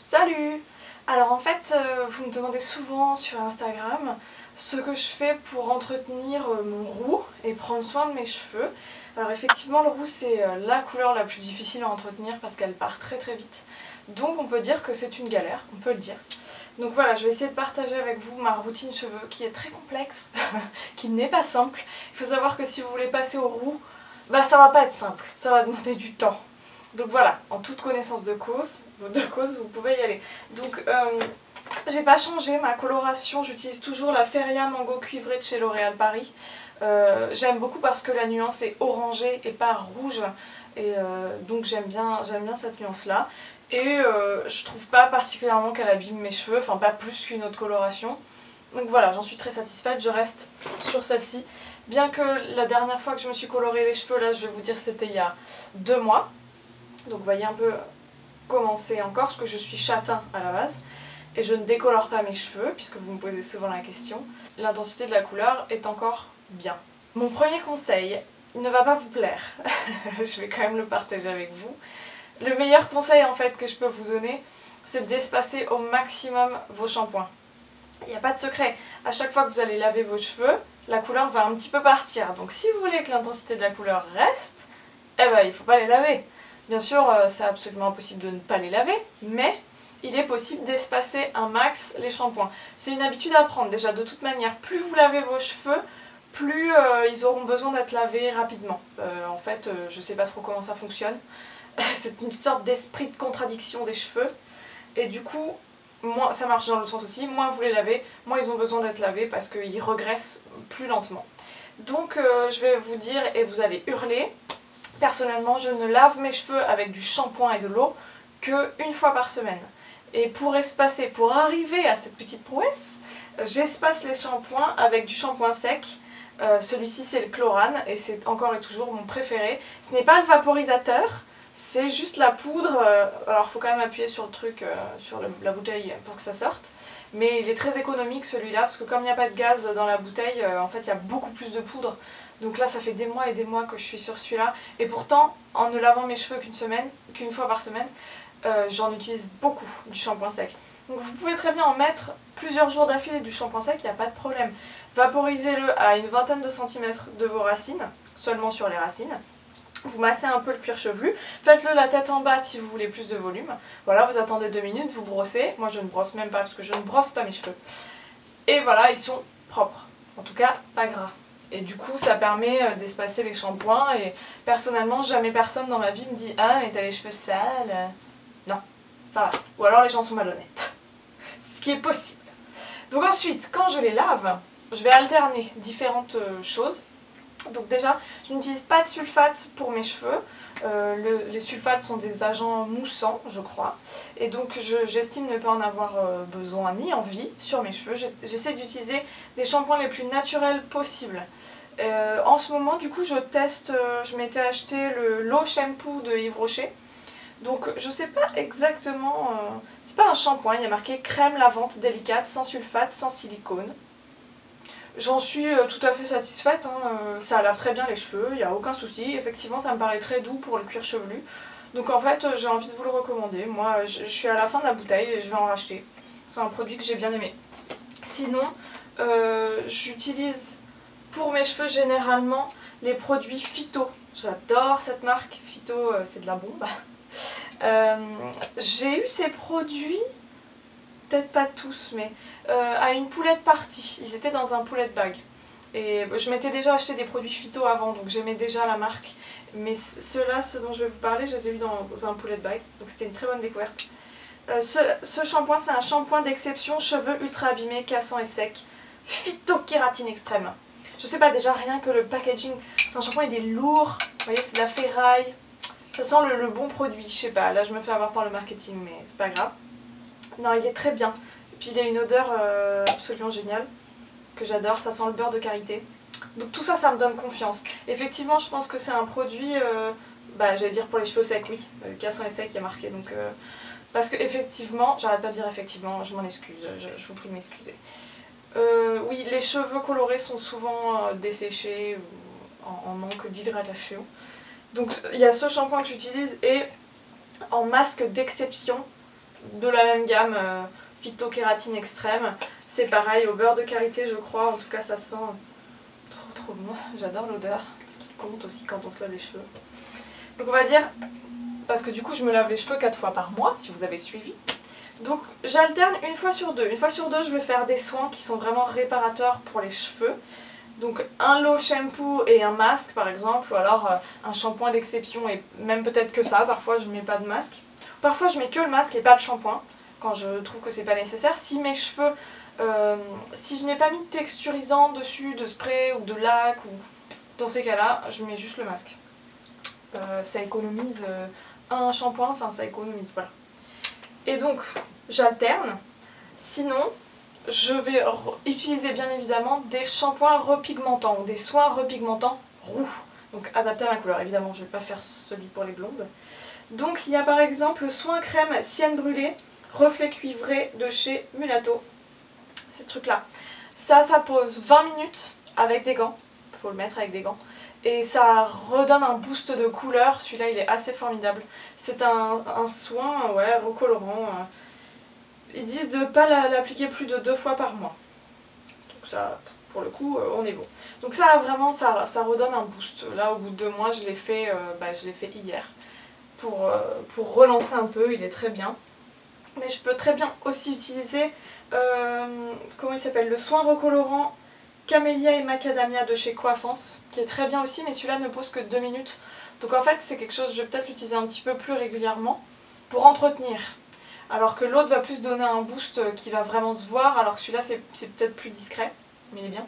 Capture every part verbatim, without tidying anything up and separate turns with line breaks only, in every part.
Salut! Alors en fait, euh, vous me demandez souvent sur Instagram ce que je fais pour entretenir euh, mon roux et prendre soin de mes cheveux. Alors effectivement, le roux c'est euh, la couleur la plus difficile à entretenir parce qu'elle part très très vite. Donc on peut dire que c'est une galère, on peut le dire. Donc voilà, je vais essayer de partager avec vous ma routine cheveux qui est très complexe, qui n'est pas simple. Il faut savoir que si vous voulez passer au roux, bah ça va pas être simple, ça va demander du temps. Donc voilà, en toute connaissance de cause, de cause vous pouvez y aller. Donc euh, j'ai pas changé ma coloration, j'utilise toujours la Feria Mango Cuivrée de chez L'Oréal Paris. Euh, j'aime beaucoup parce que la nuance est orangée et pas rouge. Et euh, donc j'aime bien, j'aime bien cette nuance là. Et euh, je trouve pas particulièrement qu'elle abîme mes cheveux, enfin pas plus qu'une autre coloration. Donc voilà, j'en suis très satisfaite, je reste sur celle-ci. Bien que la dernière fois que je me suis coloré les cheveux, là je vais vous dire c'était il y a deux mois. Donc vous voyez un peu comment c'est encore, parce que je suis châtain à la base. Et je ne décolore pas mes cheveux, puisque vous me posez souvent la question. L'intensité de la couleur est encore bien. Mon premier conseil, il ne va pas vous plaire. Je vais quand même le partager avec vous. Le meilleur conseil en fait que je peux vous donner, c'est d'espacer au maximum vos shampoings. Il n'y a pas de secret. À chaque fois que vous allez laver vos cheveux, la couleur va un petit peu partir. Donc si vous voulez que l'intensité de la couleur reste, eh ben il ne faut pas les laver. Bien sûr, c'est absolument impossible de ne pas les laver, mais il est possible d'espacer un max les shampoings. C'est une habitude à prendre. Déjà, de toute manière, plus vous lavez vos cheveux, plus euh, ils auront besoin d'être lavés rapidement. Euh, en fait, euh, je ne sais pas trop comment ça fonctionne. C'est une sorte d'esprit de contradiction des cheveux. Et du coup, moins, ça marche dans l'autre sens aussi. Moins vous les lavez, moins ils ont besoin d'être lavés parce qu'ils regraissent plus lentement. Donc, euh, je vais vous dire, et vous allez hurler, personnellement, je ne lave mes cheveux avec du shampoing et de l'eau qu'une fois par semaine. Et pour espacer, pour arriver à cette petite prouesse, j'espace les shampoings avec du shampoing sec. Euh, Celui-ci c'est le Chlorane et c'est encore et toujours mon préféré. Ce n'est pas le vaporisateur, c'est juste la poudre. Euh, alors il faut quand même appuyer sur le truc, euh, sur le, la bouteille pour que ça sorte. Mais il est très économique celui-là parce que comme il n'y a pas de gaz dans la bouteille, euh, en fait il y a beaucoup plus de poudre. Donc là ça fait des mois et des mois que je suis sur celui-là. Et pourtant, en ne lavant mes cheveux qu'une semaine, qu'une fois par semaine, euh, j'en utilise beaucoup du shampoing sec. Donc vous pouvez très bien en mettre plusieurs jours d'affilée du shampoing sec, il n'y a pas de problème. Vaporisez-le à une vingtaine de centimètres de vos racines, seulement sur les racines. Vous massez un peu le cuir chevelu, faites-le la tête en bas si vous voulez plus de volume. Voilà, vous attendez deux minutes, vous brossez. Moi je ne brosse même pas parce que je ne brosse pas mes cheveux. Et voilà, ils sont propres, en tout cas pas gras. Et du coup ça permet d'espacer les shampoings et personnellement jamais personne dans ma vie me dit « Ah mais t'as les cheveux sales ». Non, ça va. Ou alors les gens sont malhonnêtes. Ce qui est possible. Donc ensuite, quand je les lave, je vais alterner différentes choses. Donc déjà, je n'utilise pas de sulfate pour mes cheveux. Euh, le, les sulfates sont des agents moussants, je crois. Et donc j'estime ne pas en avoir euh, besoin ni envie sur mes cheveux. J'essaie d'utiliser des shampoings les plus naturels possibles. Euh, en ce moment, du coup, je teste, euh, je m'étais acheté le Low Shampoo de Yves Rocher. Donc je sais pas exactement, euh, c'est pas un shampoing, il y a marqué crème lavante délicate, sans sulfate, sans silicone. J'en suis euh, tout à fait satisfaite, hein, euh, ça lave très bien les cheveux, il n'y a aucun souci. Effectivement ça me paraît très doux pour le cuir chevelu. Donc en fait euh, j'ai envie de vous le recommander. Moi je, je suis à la fin de la bouteille et je vais en racheter. C'est un produit que j'ai bien aimé. Sinon euh, j'utilise pour mes cheveux généralement les produits Phyto. J'adore cette marque, Phyto euh, c'est de la bombe. Euh, j'ai eu ces produits, peut-être pas tous, mais euh, à une poulette party. Ils étaient dans un poulette bag. Et je m'étais déjà acheté des produits phyto avant, donc j'aimais déjà la marque. Mais ceux-là, ceux dont je vais vous parler, je les ai eu dans un poulette bag. Donc c'était une très bonne découverte. Euh, ce, ce shampoing, c'est un shampoing d'exception, cheveux ultra abîmés, cassants et secs. Phytokératine extrême. Je sais pas, déjà rien que le packaging, c'est un shampoing, il est lourd. Vous voyez, c'est de la ferraille. Ça sent le, le bon produit, je sais pas, là je me fais avoir par le marketing mais c'est pas grave. Non, il est très bien. Et puis il a une odeur euh, absolument géniale, que j'adore, ça sent le beurre de karité. Donc tout ça, ça me donne confiance. Effectivement, je pense que c'est un produit, euh, bah j'allais dire pour les cheveux secs, oui, le casson est sec, il y a marqué. Donc, euh, parce que effectivement, j'arrête pas de dire effectivement, je m'en excuse, je, je vous prie de m'excuser. Euh, oui, les cheveux colorés sont souvent euh, desséchés ou en, en manque d'hydratation. Donc il y a ce shampoing que j'utilise et en masque d'exception, de la même gamme, euh, phytokératine extrême. C'est pareil, au beurre de karité je crois, en tout cas ça sent trop trop bon. J'adore l'odeur, ce qui compte aussi quand on se lave les cheveux. Donc on va dire, parce que du coup je me lave les cheveux quatre fois par mois, si vous avez suivi. Donc j'alterne une fois sur deux. Une fois sur deux je vais faire des soins qui sont vraiment réparateurs pour les cheveux. Donc un lot shampoo et un masque par exemple, ou alors euh, un shampoing d'exception et même peut-être que ça, parfois je ne mets pas de masque. Parfois je mets que le masque et pas le shampoing, quand je trouve que c'est pas nécessaire. Si mes cheveux, euh, si je n'ai pas mis de texturisant dessus, de spray ou de lac, ou dans ces cas-là, je mets juste le masque. Euh, ça économise euh, un shampoing, enfin ça économise, voilà. Et donc j'alterne, sinon je vais utiliser bien évidemment des shampoings repigmentants ou des soins repigmentants roux, donc adaptés à ma couleur. Évidemment je ne vais pas faire celui pour les blondes. Donc il y a par exemple le soin crème sienne brûlée, reflet cuivré de chez Mulatto. C'est ce truc là. Ça, ça pose vingt minutes avec des gants, il faut le mettre avec des gants. Et ça redonne un boost de couleur, celui-là il est assez formidable. C'est un, un soin ouais, recolorant. Ils disent de ne pas l'appliquer plus de deux fois par mois. Donc ça, pour le coup, on est bon. Donc ça vraiment, ça, ça redonne un boost. Là au bout de deux mois, je l'ai fait, euh, bah, je l'ai fait hier. Pour, euh, pour relancer un peu, il est très bien. Mais je peux très bien aussi utiliser, euh, comment il s'appelle, le soin recolorant Camélia et Macadamia de chez Coiffance, qui est très bien aussi, mais celui-là ne pose que deux minutes. Donc en fait, c'est quelque chose, je vais peut-être l'utiliser un petit peu plus régulièrement pour entretenir. Alors que l'autre va plus donner un boost qui va vraiment se voir, alors que celui-là c'est peut-être plus discret, mais il est bien.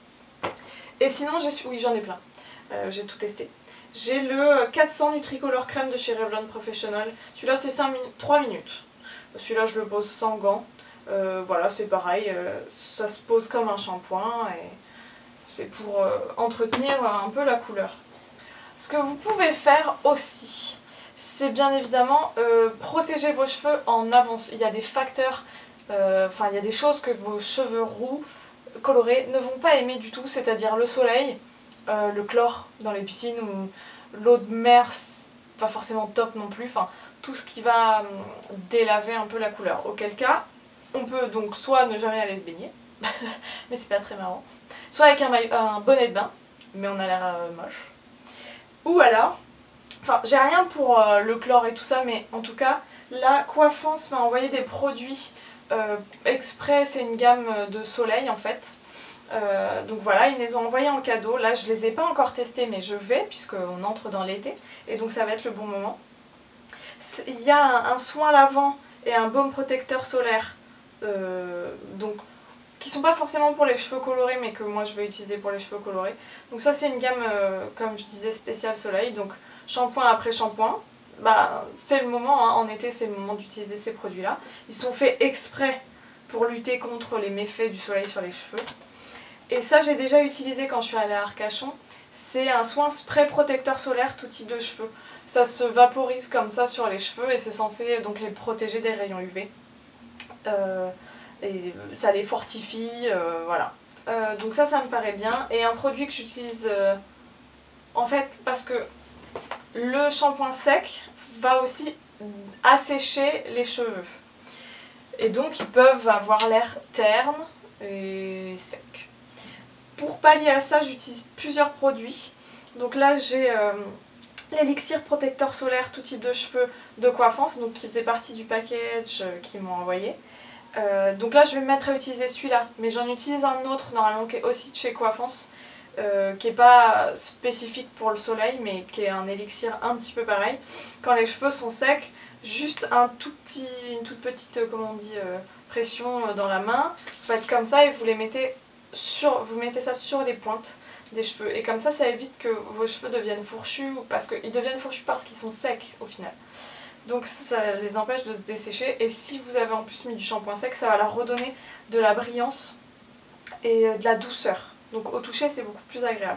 Et sinon, j'ai, oui j'en ai plein, euh, j'ai tout testé. J'ai le quatre cents Nutricolor Crème de chez Revlon Professional. Celui-là c'est trois minutes. Celui-là je le pose sans gants. Euh, voilà, c'est pareil, euh, ça se pose comme un shampoing et c'est pour euh, entretenir un peu la couleur. Ce que vous pouvez faire aussi, c'est bien évidemment euh, protéger vos cheveux en avance. Il y a des facteurs, euh, enfin il y a des choses que vos cheveux roux, colorés, ne vont pas aimer du tout, c'est-à-dire le soleil, euh, le chlore dans les piscines ou l'eau de mer, pas forcément top non plus, enfin tout ce qui va euh, délaver un peu la couleur. Auquel cas, on peut donc soit ne jamais aller se baigner, mais c'est pas très marrant, soit avec un, un bonnet de bain, mais on a l'air euh, moche, ou alors, enfin j'ai rien pour euh, le chlore et tout ça, mais en tout cas, la Coiffance m'a envoyé des produits euh, exprès, c'est une gamme de soleil en fait. Euh, donc voilà, ils me les ont envoyés en cadeau. Là je les ai pas encore testés, mais je vais puisqu'on entre dans l'été et donc ça va être le bon moment. Il y a un, un soin lavant et un baume protecteur solaire, euh, donc qui sont pas forcément pour les cheveux colorés, mais que moi je vais utiliser pour les cheveux colorés. Donc ça c'est une gamme, euh, comme je disais, spéciale soleil, donc shampoing après shampoing. Bah, c'est le moment, hein, en été c'est le moment d'utiliser ces produits là. Ils sont faits exprès pour lutter contre les méfaits du soleil sur les cheveux. Et ça j'ai déjà utilisé quand je suis allée à Arcachon. C'est un soin spray protecteur solaire tout type de cheveux. Ça se vaporise comme ça sur les cheveux et c'est censé donc les protéger des rayons U V. Euh, et ça les fortifie, euh, voilà. Euh, donc ça, ça me paraît bien. Et un produit que j'utilise euh, en fait parce que le shampoing sec va aussi assécher les cheveux. Et donc ils peuvent avoir l'air terne et sec. Pour pallier à ça, j'utilise plusieurs produits. Donc là j'ai euh, l'élixir protecteur solaire tout type de cheveux de Coiffance, donc qui faisait partie du package euh, qu'ils m'ont envoyé. Euh, donc là je vais me mettre à utiliser celui-là, mais j'en utilise un autre normalement qui est aussi de chez Coiffance, euh, qui n'est pas spécifique pour le soleil, mais qui est un élixir un petit peu pareil. Quand les cheveux sont secs, juste un tout petit, une toute petite, euh, comment on dit, euh, pression euh, dans la main, vous faites comme ça et vous les mettez sur, vous mettez ça sur les pointes des cheveux, et comme ça ça évite que vos cheveux deviennent fourchus, parce qu'ils deviennent fourchus parce qu'ils sont secs au final. Donc ça les empêche de se dessécher, et si vous avez en plus mis du shampoing sec, ça va leur redonner de la brillance et de la douceur. Donc au toucher c'est beaucoup plus agréable.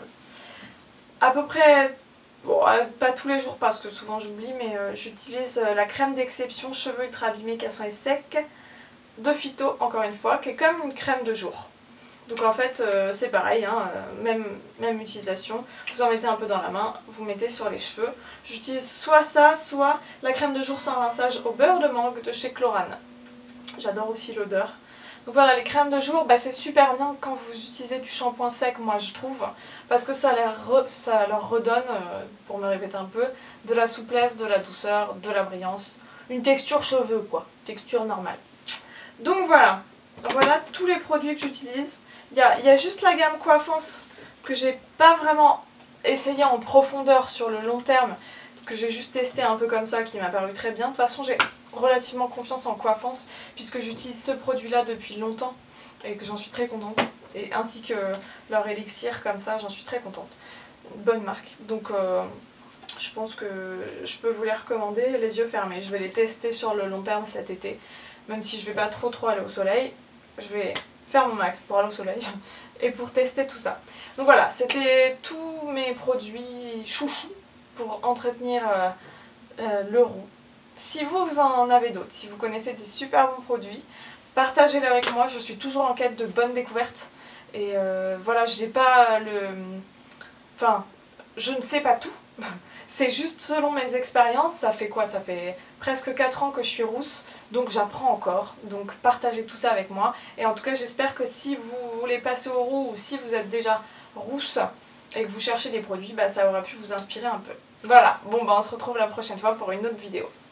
À peu près, bon, pas tous les jours parce que souvent j'oublie, mais euh, j'utilise la crème d'exception cheveux ultra abîmés, cassants et secs de Phyto, encore une fois, qui est comme une crème de jour. Donc en fait euh, c'est pareil, hein, euh, même, même utilisation, vous en mettez un peu dans la main, vous mettez sur les cheveux. J'utilise soit ça, soit la crème de jour sans rinçage au beurre de mangue de chez Chlorane. J'adore aussi l'odeur. Donc voilà, les crèmes de jour, bah, c'est super bien quand vous utilisez du shampoing sec, moi je trouve, parce que ça, re, ça leur redonne, euh, pour me répéter un peu, de la souplesse, de la douceur, de la brillance, une texture cheveux quoi, texture normale. Donc voilà, voilà tous les produits que j'utilise. Il y a, y a juste la gamme Coiffance que j'ai pas vraiment essayé en profondeur sur le long terme, que j'ai juste testé un peu comme ça, qui m'a paru très bien. De toute façon, j'ai relativement confiance en Coiffance, puisque j'utilise ce produit-là depuis longtemps, et que j'en suis très contente. Et ainsi que leur élixir comme ça, j'en suis très contente. Bonne marque. Donc euh, je pense que je peux vous les recommander les yeux fermés. Je vais les tester sur le long terme cet été. Même si je vais pas trop trop aller au soleil, je vais faire mon max pour aller au soleil et pour tester tout ça. Donc voilà, c'était tous mes produits chouchous pour entretenir euh, euh, le roux. Si vous, vous en avez d'autres, si vous connaissez des super bons produits, partagez-les avec moi, je suis toujours en quête de bonnes découvertes. Et euh, voilà, j'ai pas le... Enfin, je ne sais pas tout. C'est juste selon mes expériences, ça fait quoi? Ça fait presque quatre ans que je suis rousse, donc j'apprends encore. Donc partagez tout ça avec moi. Et en tout cas, j'espère que si vous voulez passer au roux ou si vous êtes déjà rousse et que vous cherchez des produits, bah, ça aura pu vous inspirer un peu. Voilà, bon bah on se retrouve la prochaine fois pour une autre vidéo.